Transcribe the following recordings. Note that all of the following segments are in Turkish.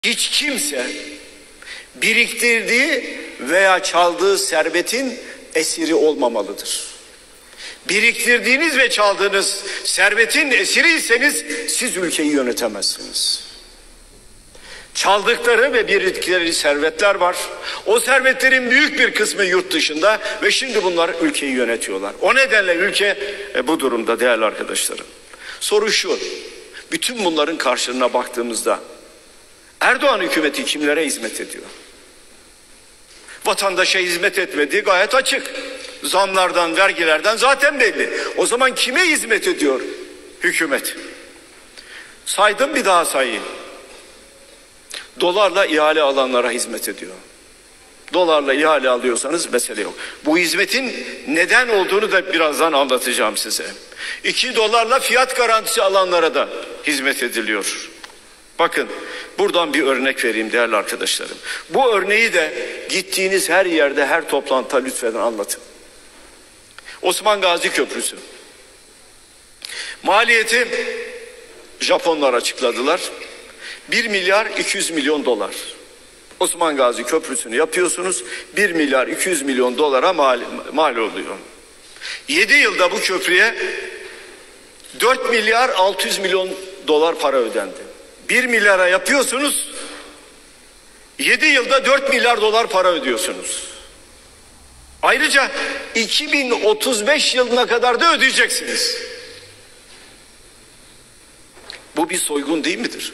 Hiç kimse biriktirdiği veya çaldığı servetin esiri olmamalıdır. Biriktirdiğiniz ve çaldığınız servetin esiriyseniz siz ülkeyi yönetemezsiniz. Çaldıkları ve biriktirdikleri servetler var. O servetlerin büyük bir kısmı yurt dışında ve şimdi bunlar ülkeyi yönetiyorlar. O nedenle ülke bu durumda değerli arkadaşlarım. Soru şu: bütün bunların karşılığına baktığımızda Erdoğan hükümeti kimlere hizmet ediyor? Vatandaşa hizmet etmediği gayet açık. Zamlardan, vergilerden zaten belli. O zaman kime hizmet ediyor hükümet? Saydım, bir daha sayayım. Dolarla ihale alanlara hizmet ediyor. Dolarla ihale alıyorsanız mesele yok. Bu hizmetin neden olduğunu da birazdan anlatacağım size. 2 dolarla fiyat garantisi alanlara da hizmet ediliyor. Bakın, buradan bir örnek vereyim değerli arkadaşlarım. Bu örneği de gittiğiniz her yerde, her toplantıda lütfen anlatın. Osman Gazi Köprüsü. Maliyeti Japonlar açıkladılar. 1 milyar 200 milyon dolar. Osman Gazi Köprüsü'nü yapıyorsunuz. 1 milyar 200 milyon dolara mal oluyor. 7 yılda bu köprüye 4 milyar 600 milyon dolar para ödendi. 1 milyara yapıyorsunuz, 7 yılda 4 milyar dolar para ödüyorsunuz. Ayrıca 2035 yılına kadar da ödeyeceksiniz. Bu bir soygun değil midir?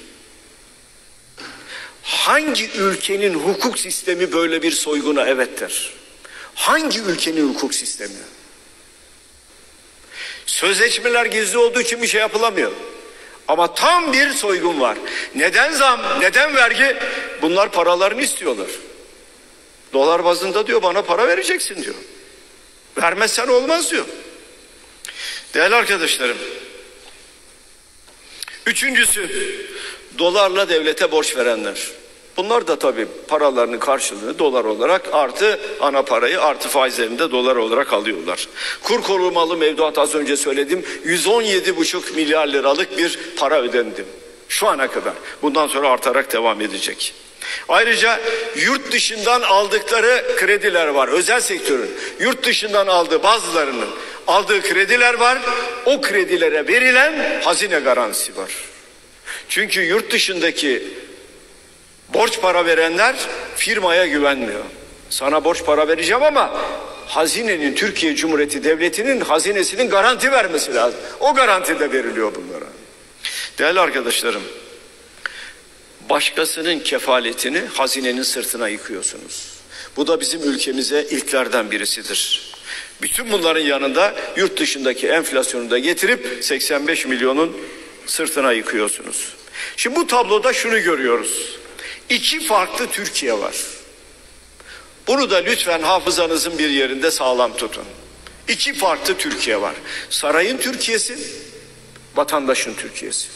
Hangi ülkenin hukuk sistemi böyle bir soyguna evet der? Hangi ülkenin hukuk sistemi? Sözleşmeler gizli olduğu için bir şey yapılamıyor. Ama tam bir soygun var. Neden zam, neden vergi? Bunlar paralarını istiyorlar. Dolar bazında diyor, bana para vereceksin diyor. Vermezsen olmaz diyor. Değerli arkadaşlarım, üçüncüsü, dolarla devlete borç verenler. Bunlar da tabii paralarının karşılığını dolar olarak artı ana parayı artı faizlerini de dolar olarak alıyorlar. Kur korumalı mevduat, az önce söyledim, 117,5 milyar liralık bir para ödendi şu ana kadar. Bundan sonra artarak devam edecek. Ayrıca yurt dışından aldıkları krediler var. Özel sektörün yurt dışından aldığı, bazılarının aldığı krediler var. O kredilere verilen hazine garantisi var. Çünkü yurt dışındaki borç para verenler firmaya güvenmiyor. Sana borç para vereceğim ama hazinenin, Türkiye Cumhuriyeti Devleti'nin hazinesinin garanti vermesi lazım. O garanti de veriliyor bunlara. Değerli arkadaşlarım, başkasının kefaletini hazinenin sırtına yıkıyorsunuz. Bu da bizim ülkemize ilklerden birisidir. Bütün bunların yanında yurt dışındaki enflasyonu da getirip 85 milyonun sırtına yıkıyorsunuz. Şimdi bu tabloda şunu görüyoruz. 2 farklı Türkiye var. Bunu da lütfen hafızanızın bir yerinde sağlam tutun. 2 farklı Türkiye var. Sarayın Türkiye'si, vatandaşın Türkiye'si.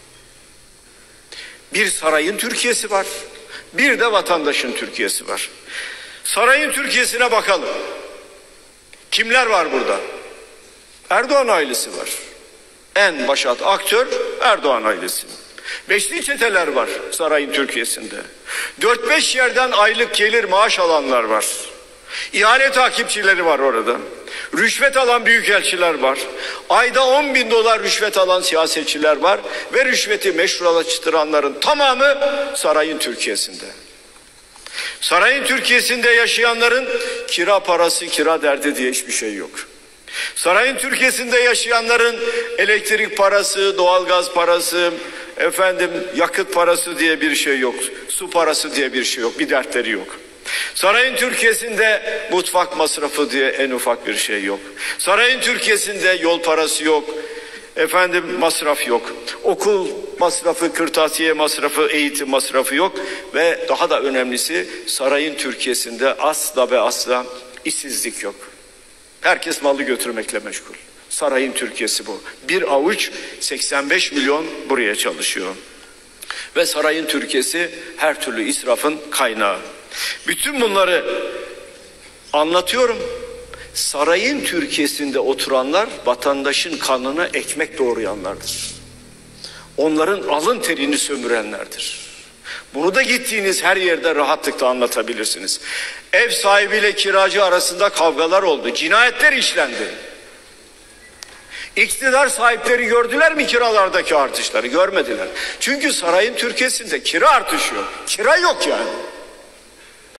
Bir sarayın Türkiye'si var, bir de vatandaşın Türkiye'si var. Sarayın Türkiye'sine bakalım. Kimler var burada? Erdoğan ailesi var. En başat aktör Erdoğan ailesi. Beşli çeteler var sarayın Türkiye'sinde. 4-5 yerden aylık gelir, maaş alanlar var. İhale takipçileri var orada. Rüşvet alan büyükelçiler var. Ayda 10.000 dolar rüşvet alan siyasetçiler var. Ve rüşveti meşrulaştıranların tamamı sarayın Türkiye'sinde. Sarayın Türkiye'sinde yaşayanların kira parası, kira derdi diye hiçbir şey yok. Sarayın Türkiye'sinde yaşayanların elektrik parası, doğalgaz parası, yakıt parası diye bir şey yok. Su parası diye bir şey yok. Bir dertleri yok. Sarayın Türkiye'sinde mutfak masrafı diye en ufak bir şey yok. Sarayın Türkiye'sinde yol parası yok. Masraf yok. Okul masrafı, kırtasiye masrafı, eğitim masrafı yok. Ve daha da önemlisi, sarayın Türkiye'sinde asla ve asla işsizlik yok. Herkes malı götürmekle meşgul. Sarayın Türkiye'si bu. Bir avuç 85 milyon buraya çalışıyor. Ve sarayın Türkiye'si her türlü israfın kaynağı. Bütün bunları anlatıyorum. Sarayın Türkiye'sinde oturanlar vatandaşın kanına ekmek doğrayanlardır. Onların alın terini sömürenlerdir. Bunu da gittiğiniz her yerde rahatlıkla anlatabilirsiniz. Ev sahibiyle kiracı arasında kavgalar oldu. Cinayetler işlendi. İktidar sahipleri gördüler mi kiralardaki artışları? Görmediler. Çünkü sarayın Türkiye'sinde kira artışı yok. Kira yok yani.